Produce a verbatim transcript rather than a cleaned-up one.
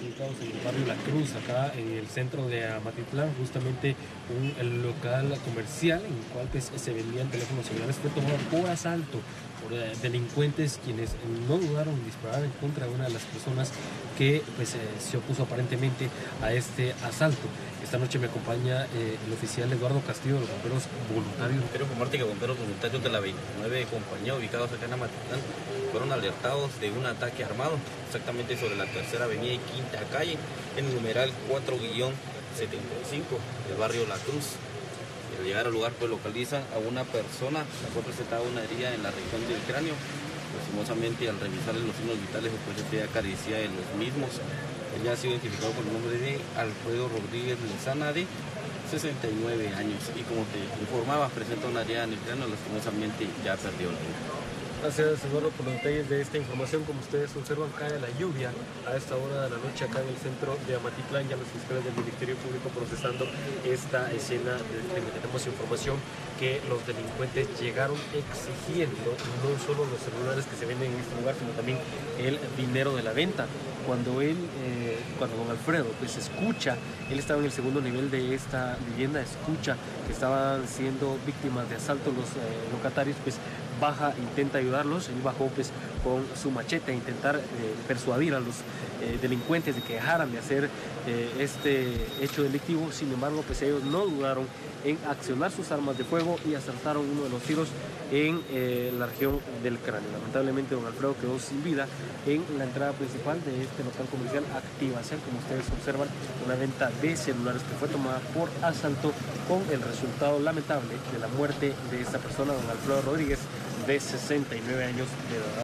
ubicados en el barrio La Cruz, acá en el centro de Amatitlán, justamente un el local comercial en el cual pues, se vendían teléfonos celulares, fue tomado por asalto por eh, delincuentes quienes no dudaron en disparar en contra de una de las personas que pues, eh, se opuso aparentemente a este asalto. Esta noche me acompaña eh, el oficial Eduardo Castillo de los Bomberos Voluntarios. Quiero informarte que bomberos voluntarios de la veintinueve compañía ubicados acá en Amatitlán fueron alertados de un ataque armado exactamente sobre la tercera avenida y quinta calle en el numeral cuatro setenta y cinco del barrio La Cruz. Al llegar al lugar pues localizan a una persona la cual presentaba una herida en la región del cráneo. Lastimosamente al revisar los signos vitales pues se carecía de los mismos. Él ya ha sido identificado con el nombre de Alfredo Rodríguez Lozana, de sesenta y nueve años, y como te informaba presenta una herida en el cráneo, lastimosamente ya perdió la vida. Gracias, Eduardo, por los detalles de esta información. Como ustedes observan, cae la lluvia a esta hora de la noche acá en el centro de Amatitlán. Ya los fiscales del Ministerio Público procesando esta escena del crimen. Tenemos información que los delincuentes llegaron exigiendo no solo los celulares que se venden en este lugar, sino también el dinero de la venta. Cuando él, eh, cuando don Alfredo, pues escucha, él estaba en el segundo nivel de esta vivienda, escucha que estaban siendo víctimas de asalto los eh, locatarios, pues baja, intenta ayudarlos. Él bajó pues con su machete a intentar eh, persuadir a los eh, delincuentes de que dejaran de hacer eh, este hecho delictivo. Sin embargo, pues ellos no dudaron en accionar sus armas de fuego y acertaron uno de los tiros en eh, la región del cráneo. Lamentablemente don Alfredo quedó sin vida en la entrada principal de este local comercial Activación. Como ustedes observan, una venta de celulares que fue tomada por asalto, con el resultado lamentable de la muerte de esta persona, don Alfredo Rodríguez, de sesenta y nueve años de edad.